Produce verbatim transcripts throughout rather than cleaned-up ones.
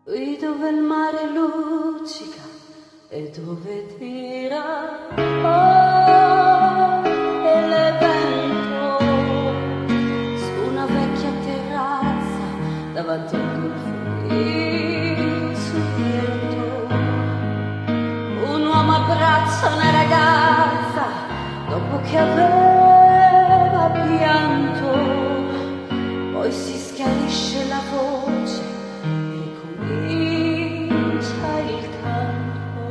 qui dove il mare luccica e dove tira oh, il vento su una vecchia terrazza davanti al golfo di Sorrento. Un uomo abbraccia una ragazza dopo che aveva pianto, poi si schiarisce la voce e comincia il canto.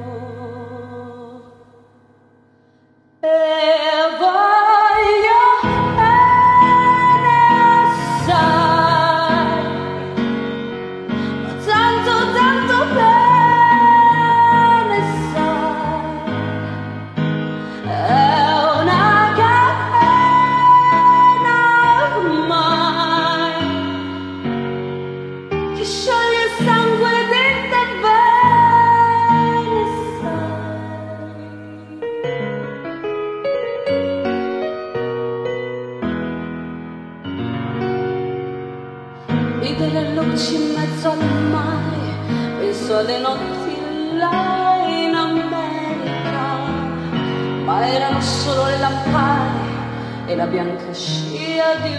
E voglio bene assai, ma tanto tanto bene sai, è una catena ormai che scioglie il sangue dentro bene sai. Vide le luci in mezzo al mare, penso alle notti là in America, ma erano solo le lampade e la bianca scia di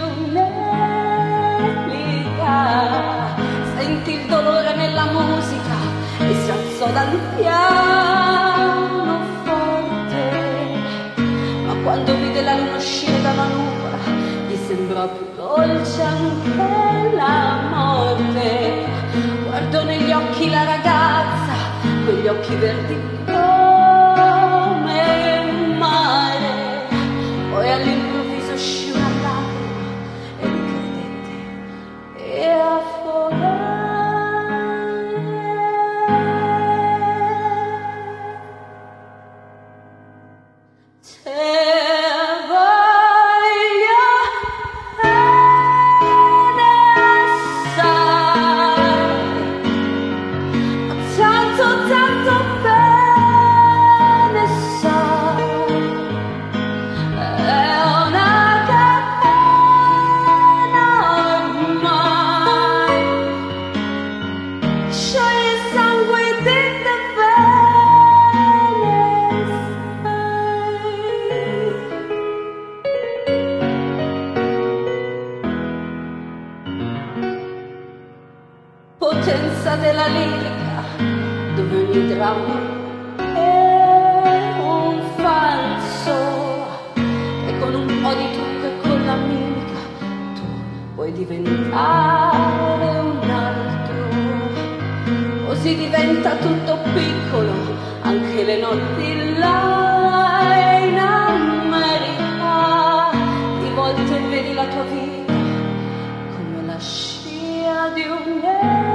un'elica. Sentì il dolore nella musica e si alzò dal pianoforte, ma quando vide la luna uscire dalla nuvola gli sembrò più dolce anche la morte. Guardò negli occhi la ragazza, quegli occhi verdi come il mare, poi all'improvviso uscì una lacrima e lui credette e affogò. Potenza della lirica, dove ogni dramma è un falso, e con un po' di trucco e con la mimica tu puoi diventare un altro. Così diventa tutto piccolo, anche le notti là in America. Di volte vedi la tua vita come la scia di un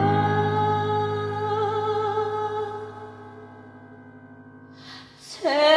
Tell